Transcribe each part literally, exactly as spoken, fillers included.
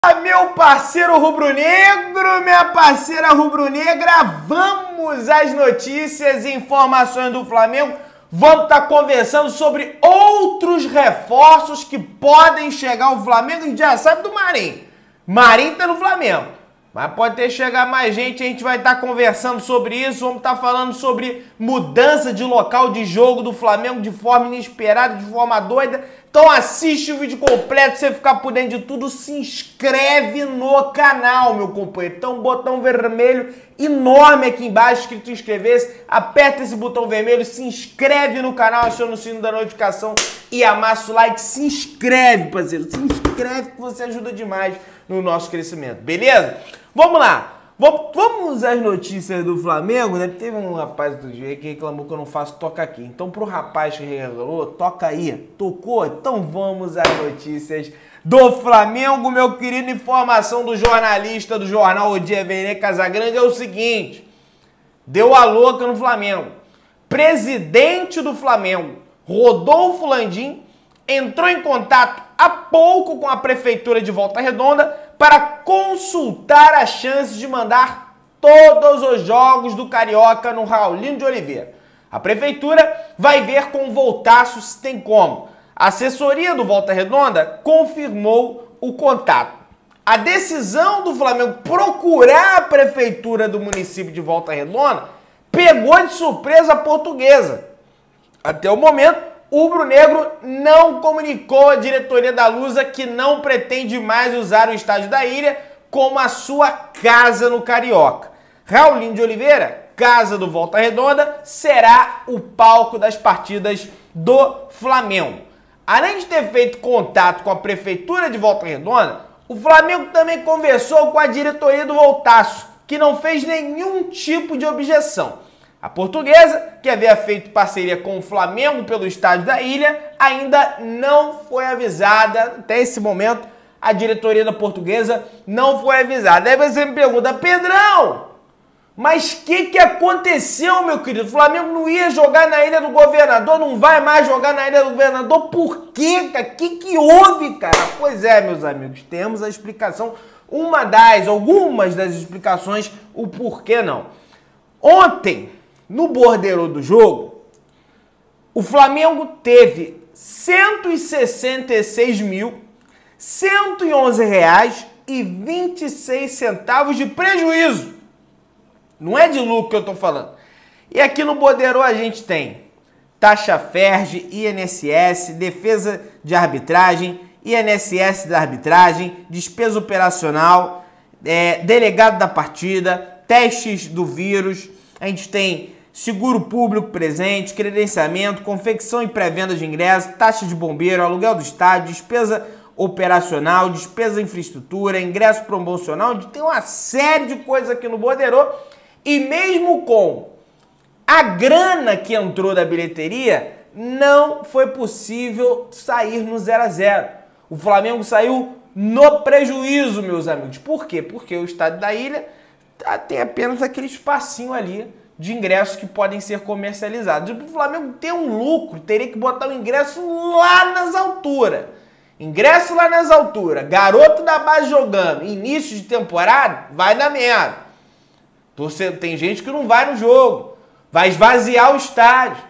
Meu parceiro rubro-negro, minha parceira rubro-negra, vamos às notícias e informações do Flamengo. Vamos estar conversando sobre outros reforços que podem chegar ao Flamengo. A gente já sabe do Marinho. Marinho tá no Flamengo, mas pode ter chegar mais gente. A gente vai estar conversando sobre isso. Vamos estar falando sobre mudança de local de jogo do Flamengo de forma inesperada, de forma doida. Então assiste o vídeo completo, você ficar por dentro de tudo, se inscreve no canal, meu companheiro. Então um botão vermelho enorme aqui embaixo, escrito inscrever-se, aperta esse botão vermelho, se inscreve no canal, aciona o sino da notificação e amassa o like. Se inscreve, parceiro, se inscreve que você ajuda demais no nosso crescimento, beleza? Vamos lá! Vamos às notícias do Flamengo, né? Teve um rapaz outro dia que reclamou que eu não faço toca aqui. Então, pro rapaz que reclamou, toca aí. Tocou? Então vamos às notícias do Flamengo, meu querido. Informação do jornalista do jornal O Dia Vene Casagrande é o seguinte. Deu a louca no Flamengo. Presidente do Flamengo, Rodolfo Landim, entrou em contato há pouco com a Prefeitura de Volta Redonda para consultar as chances de mandar todos os jogos do Carioca no Raulinho de Oliveira. A Prefeitura vai ver com o Voltaço se tem como. A assessoria do Volta Redonda confirmou o contato. A decisão do Flamengo procurar a Prefeitura do município de Volta Redonda pegou de surpresa a Portuguesa. Até o momento, o rubro-negro não comunicou à diretoria da Lusa que não pretende mais usar o estádio da Ilha como a sua casa no Carioca. Raulinho de Oliveira, casa do Volta Redonda, será o palco das partidas do Flamengo. Além de ter feito contato com a Prefeitura de Volta Redonda, o Flamengo também conversou com a diretoria do Voltaço, que não fez nenhum tipo de objeção. A Portuguesa, que havia feito parceria com o Flamengo pelo estádio da Ilha, ainda não foi avisada. Até esse momento, a diretoria da Portuguesa não foi avisada. Aí você me pergunta, Pedrão, mas o que, que aconteceu, meu querido? O Flamengo não ia jogar na Ilha do Governador, não vai mais jogar na Ilha do Governador. Por quê, cara? O que, que houve, cara? Pois é, meus amigos, temos a explicação, uma das, algumas das explicações, o porquê não. Ontem, no borderô do jogo, o Flamengo teve cento e sessenta e seis mil, cento e onze reais e vinte e seis centavos de prejuízo. Não é de lucro que eu tô falando. E aqui no borderô a gente tem taxa Ferge, I N S S, defesa de arbitragem, I N S S da arbitragem, despesa operacional, é, delegado da partida, testes do vírus. A gente tem seguro público presente, credenciamento, confecção e pré-venda de ingressos, taxa de bombeiro, aluguel do estádio, despesa operacional, despesa de infraestrutura, ingresso promocional. Tem uma série de coisas aqui no borderô. E mesmo com a grana que entrou da bilheteria, não foi possível sair no zero a zero. O Flamengo saiu no prejuízo, meus amigos. Por quê? Porque o estádio da Ilha tem apenas aquele espacinho ali de ingressos que podem ser comercializados. E para o Flamengo ter um lucro, teria que botar o ingresso lá nas alturas. Ingresso lá nas alturas. Garoto da base jogando. Início de temporada, vai dar merda. Tem gente que não vai no jogo. Vai esvaziar o estádio.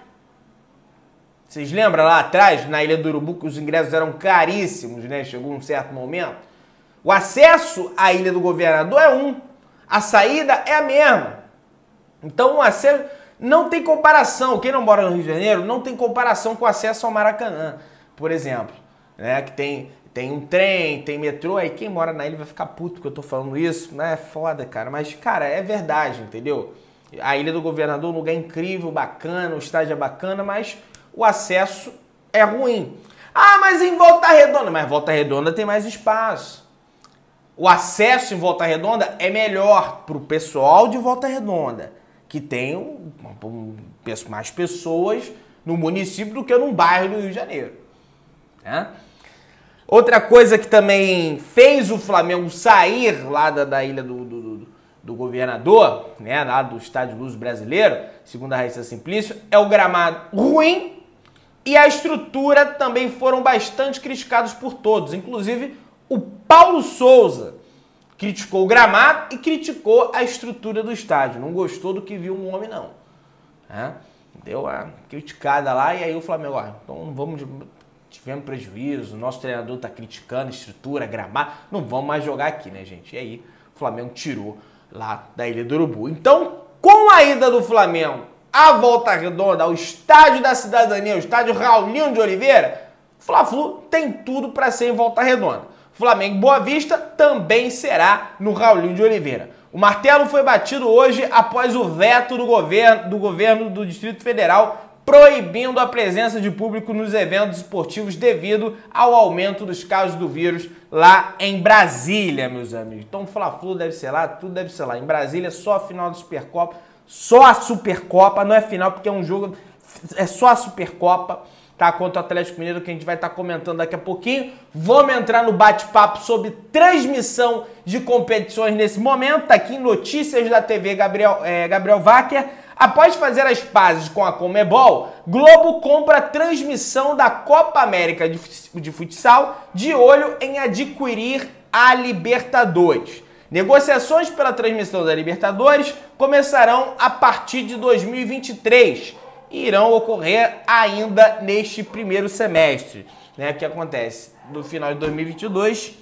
Vocês lembram lá atrás, na Ilha do Urubu, que os ingressos eram caríssimos, né? Chegou um certo momento. O acesso à Ilha do Governador é um. A saída é a mesma. Então o acesso não tem comparação. Quem não mora no Rio de Janeiro não tem comparação com o acesso ao Maracanã, por exemplo. Né? Que tem, tem um trem, tem metrô. Aí quem mora na ilha vai ficar puto que eu tô falando isso. Né? É foda, cara. Mas, cara, é verdade, entendeu? A Ilha do Governador é um lugar incrível, bacana, o estádio é bacana, mas o acesso é ruim. Ah, mas em Volta Redonda. Mas Volta Redonda tem mais espaço. O acesso em Volta Redonda é melhor pro pessoal de Volta Redonda, que tem um, um, mais pessoas no município do que num bairro do Rio de Janeiro. Né? Outra coisa que também fez o Flamengo sair lá da, da Ilha do, do, do, do Governador, né, lá do Estádio Luso Brasileiro, segundo a Raíssa Simplício, é o gramado ruim e a estrutura também foram bastante criticados por todos, inclusive O Paulo Souza criticou o gramado e criticou a estrutura do estádio. Não gostou do que viu um homem, não. É? Deu uma criticada lá e aí o Flamengo, ó, então não vamos... Tivemos prejuízo, o nosso treinador tá criticando a estrutura, gramado, não vamos mais jogar aqui, né, gente? E aí o Flamengo tirou lá da Ilha do Urubu. Então, com a ida do Flamengo à Volta Redonda, ao Estádio da Cidadania, ao Estádio Raulinho de Oliveira, o Fla-Flu tem tudo para ser em Volta Redonda. Flamengo Boa Vista também será no Raulinho de Oliveira. O martelo foi batido hoje após o veto do governo do, governo do Distrito Federal proibindo a presença de público nos eventos esportivos devido ao aumento dos casos do vírus lá em Brasília, meus amigos. Então o Fla-Flu deve ser lá, tudo deve ser lá. Em Brasília, só a final da Supercopa, só a Supercopa, não é final porque é um jogo, é só a Supercopa, tá? Contra o Atlético Mineiro, que a gente vai estar comentando daqui a pouquinho. Vamos entrar no bate-papo sobre transmissão de competições nesse momento, tá aqui em Notícias da T V Gabriel, é, Gabriel Wacker. Após fazer as pazes com a Conmebol, Globo compra a transmissão da Copa América de Futsal de olho em adquirir a Libertadores. Negociações pela transmissão da Libertadores começarão a partir de dois mil e vinte e três e irão ocorrer ainda neste primeiro semestre. Né? O que acontece? No final de dois mil e vinte e dois,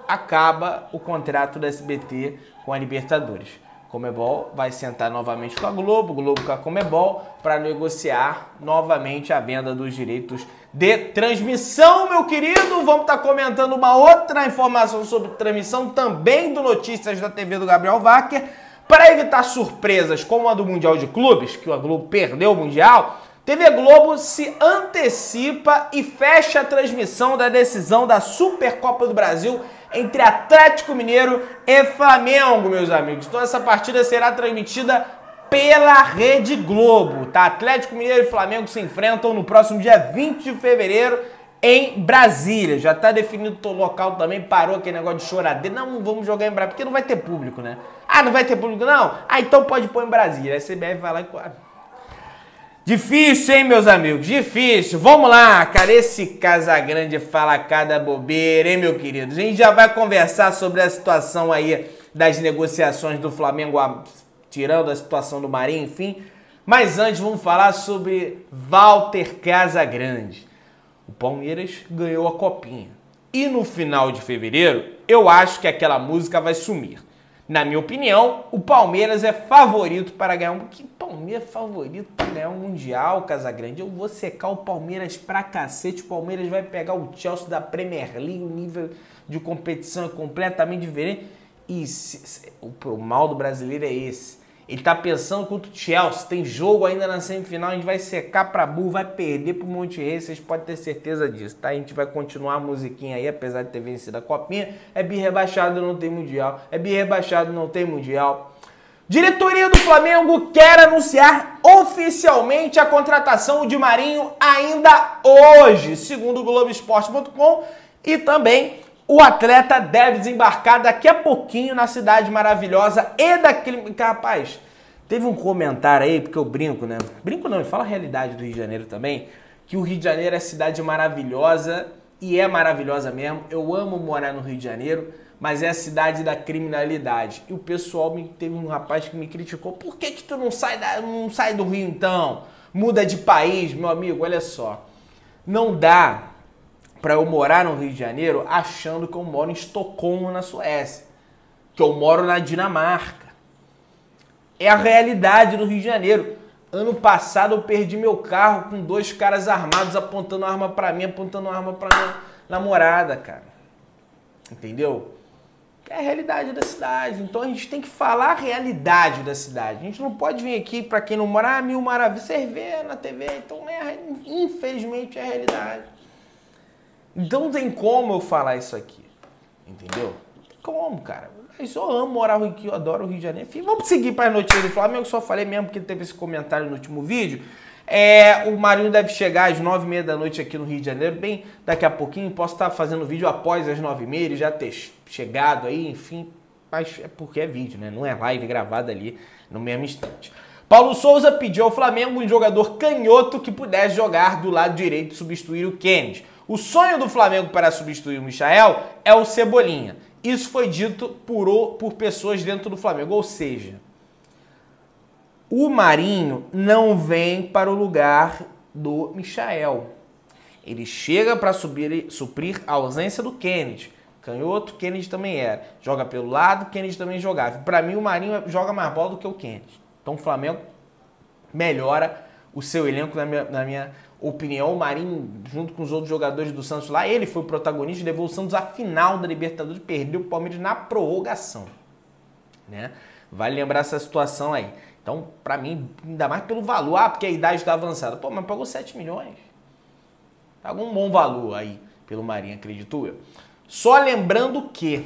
acaba o contrato da S B T com a Libertadores. Conmebol vai sentar novamente com a Globo, Globo com a Conmebol, para negociar novamente a venda dos direitos de transmissão, meu querido. Vamos estar comentando uma outra informação sobre transmissão também do Notícias da T V do Gabriel Wacker. Para evitar surpresas como a do Mundial de Clubes, que a Globo perdeu o Mundial, T V Globo se antecipa e fecha a transmissão da decisão da Supercopa do Brasil entre Atlético Mineiro e Flamengo, meus amigos. Então essa partida será transmitida pela Rede Globo, tá? Atlético Mineiro e Flamengo se enfrentam no próximo dia vinte de fevereiro em Brasília. Já tá definido o local também, parou aquele negócio de choradeira. Não, não vamos jogar em Brasília, porque não vai ter público, né? Ah, não vai ter público não? Ah, então pode pôr em Brasília. A C B F vai lá e... Difícil, hein, meus amigos? Difícil. Vamos lá, cara. Esse Casagrande fala cada bobeira, hein, meu querido? A gente já vai conversar sobre a situação aí das negociações do Flamengo, tirando a situação do Marinho, enfim. Mas antes, vamos falar sobre Walter Casagrande. O Palmeiras ganhou a copinha. E no final de fevereiro, eu acho que aquela música vai sumir. Na minha opinião, o Palmeiras é favorito para ganhar um... Que Palmeiras é favorito para ganhar um Mundial, Casagrande? Eu vou secar o Palmeiras pra cacete. O Palmeiras vai pegar o Chelsea da Premier League. O nível de competição é completamente diferente. E se, se, o, o mal do brasileiro é esse. Ele tá pensando contra o Chelsea. Tem jogo ainda na semifinal. A gente vai secar pra burro, vai perder pro Monte Rei. Vocês podem ter certeza disso, tá? A gente vai continuar a musiquinha aí, apesar de ter vencido a copinha. É bi rebaixado, não tem Mundial. É bi rebaixado, não tem Mundial. Diretoria do Flamengo quer anunciar oficialmente a contratação de Marinho ainda hoje, segundo o Globo Esporte ponto com, e também o atleta deve desembarcar daqui a pouquinho na cidade maravilhosa e daquele... Rapaz, teve um comentário aí, porque eu brinco, né? Brinco não, eu falo a realidade do Rio de Janeiro também, que o Rio de Janeiro é cidade maravilhosa, e é maravilhosa mesmo. Eu amo morar no Rio de Janeiro, mas é a cidade da criminalidade. E o pessoal, me, teve um rapaz que me criticou, por que que tu não sai, da, não sai do Rio então? Muda de país, meu amigo, olha só. Não dá para eu morar no Rio de Janeiro achando que eu moro em Estocolmo, na Suécia. Que eu moro na Dinamarca. É a realidade do Rio de Janeiro. Ano passado eu perdi meu carro com dois caras armados apontando arma para mim, apontando arma para minha namorada, cara. Entendeu? É a realidade da cidade. Então a gente tem que falar a realidade da cidade. A gente não pode vir aqui, para quem não mora, ah, mil maravilhas, você vê na T V. Então, né, infelizmente, é a realidade. Então não tem como eu falar isso aqui. Entendeu? Não tem como, cara. Mas eu amo morar no Rio, eu adoro o Rio de Janeiro. Enfim, vamos seguir para as notícias do Flamengo. Eu só falei mesmo porque teve esse comentário no último vídeo. É, o Marinho deve chegar às nove e meia da noite aqui no Rio de Janeiro, bem daqui a pouquinho. Posso estar fazendo vídeo após as nove e meia, ele já ter chegado aí, enfim. Mas é porque é vídeo, né? Não é live gravada ali no mesmo instante. Paulo Souza pediu ao Flamengo um jogador canhoto que pudesse jogar do lado direito e substituir o Kennedy. O sonho do Flamengo para substituir o Michael é o Cebolinha. Isso foi dito por, por pessoas dentro do Flamengo. Ou seja, o Marinho não vem para o lugar do Michael. Ele chega para suprir a ausência do Kennedy. Canhoto, Kennedy também era. Joga pelo lado, Kennedy também jogava. Para mim, o Marinho joga mais bola do que o Kennedy. Então, o Flamengo melhora o seu elenco, na minha, na minha opinião. O Marinho, junto com os outros jogadores do Santos lá, ele foi o protagonista, levou o Santos à final da Libertadores, perdeu o Palmeiras na prorrogação. Né? Vale lembrar essa situação aí. Então, pra mim, ainda mais pelo valor. Ah, porque a idade está avançada. Pô, mas pagou sete milhões. Pagou um bom valor aí pelo Marinho, acredito eu. Só lembrando que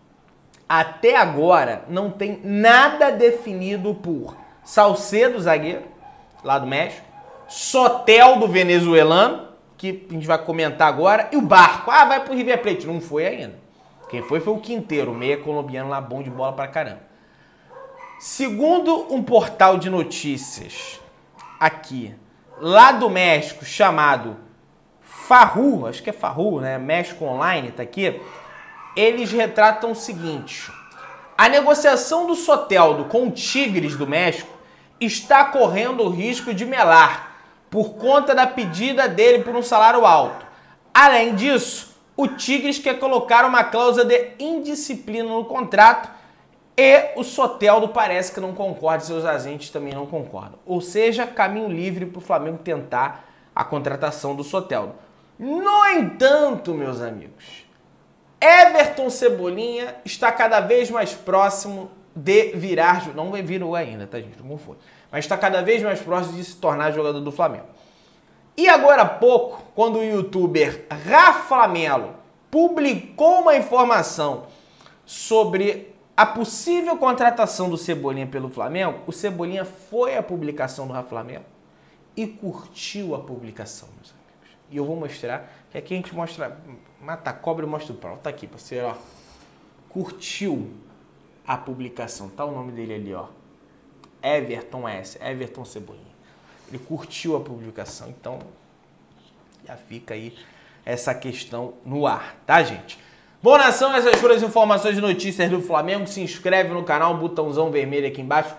até agora não tem nada definido por Salcedo, zagueiro, lá do México, Sotel, do venezuelano, que a gente vai comentar agora, e o Barco. Ah, vai pro River Plate. Não foi ainda. Quem foi foi o Quinteiro, o meia colombiano lá, bom de bola pra caramba. Segundo um portal de notícias aqui, lá do México, chamado Farru, acho que é Farru, né? México Online, tá aqui. Eles retratam o seguinte: a negociação do Soteldo com o Tigres do México está correndo o risco de melar por conta da pedida dele por um salário alto. Além disso, o Tigres quer colocar uma cláusula de indisciplina no contrato e o Soteldo parece que não concorda, seus agentes também não concordam. Ou seja, caminho livre para o Flamengo tentar a contratação do Soteldo. No entanto, meus amigos, Everton Cebolinha está cada vez mais próximo de virar... Não virou ainda, tá, gente? Não foi. Mas está cada vez mais próximo de se tornar jogador do Flamengo. E agora há pouco, quando o youtuber Rafa Melo publicou uma informação sobre a possível contratação do Cebolinha pelo Flamengo, o Cebolinha foi à publicação do Rafa Melo e curtiu a publicação, meus amigos. E eu vou mostrar, que aqui a gente mostra, mata a cobra e mostra o pau. Tá aqui, parceiro, ó. Curtiu a publicação, tá o nome dele ali, ó. Everton S, Everton Cebolinha. Ele curtiu a publicação, então já fica aí essa questão no ar, tá, gente? Bom, nação, essas foram as informações e notícias do Flamengo. Se inscreve no canal, botãozão vermelho aqui embaixo.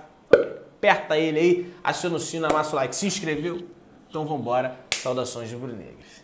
Aperta ele aí, aciona o sino, amassa o like. Se inscreveu? Então vambora. Saudações rubro-negras.